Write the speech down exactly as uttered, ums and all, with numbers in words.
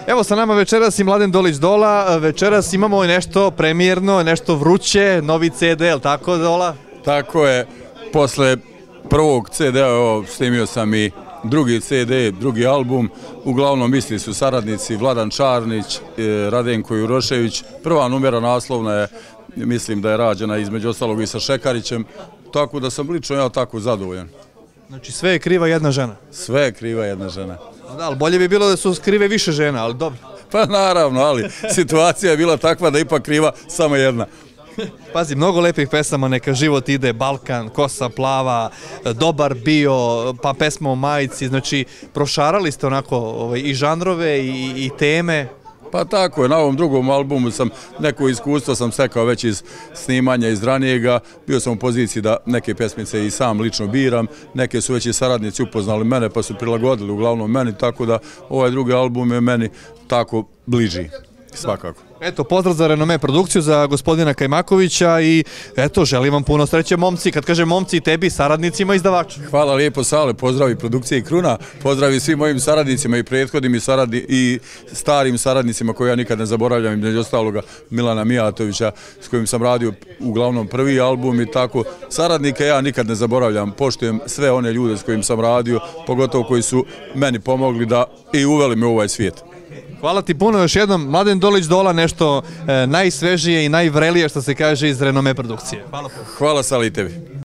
Evo sa nama večeras i Mladen Dolić Dola, večeras imamo nešto premijerno, nešto vruće, novi ce de, je li tako Dola? Tako je, posle prvog ce de-a snimio sam i drugi ce de, drugi album, uglavnom isti su saradnici Vladan Čarnić, Radenko Jurošević, prva numera naslovna je, mislim da je rađena između ostalog i sa Šekarićem, tako da sam lično ja tako zadovoljan. Znači sve je kriva jedna žena? Sve je kriva jedna žena. Da, ali bolje bi bilo da su krive više žena, ali dobro. Pa naravno, ali situacija je bila takva da ipak kriva samo jedna. Pazi, mnogo lepih pesama, Neka život ide, Balkan, Kosa plava, Dobar bio, pa pesma o majici, znači prošarali ste onako ovaj, i žanrove i, i teme. Pa tako je, na ovom drugom albumu sam neko iskustvo sam stekao već iz snimanja iz ranijega, bio sam u poziciji da neke pesmice i sam lično biram, neke su već i saradnici upoznali mene pa su prilagodili uglavnom meni, tako da ovaj drugi album je meni tako bliži, svakako. Eto, pozdrav za Renome produkciju, za gospodina Kajmakovića i eto, želim vam puno sreće momci, kad kažem momci i tebi, saradnicima izdavača. Hvala lijepo Sale, pozdravi produkcije i Kruna, pozdravi svim mojim saradnicima i prethodnim i, saradni, i starim saradnicima koje ja nikad ne zaboravljam, između ostaloga Milana Mijatovića s kojim sam radio uglavnom prvi album i tako. Saradnike ja nikad ne zaboravljam, poštujem sve one ljude s kojim sam radio, pogotovo koji su meni pomogli da i uveli me u ovaj svijet. Hvala ti puno još jednom. Mladen Dolić Dola, nešto e, najsvežije i najvrelije što se kaže iz Renome produkcije. Hvala puno. Hvala Sale i tebi.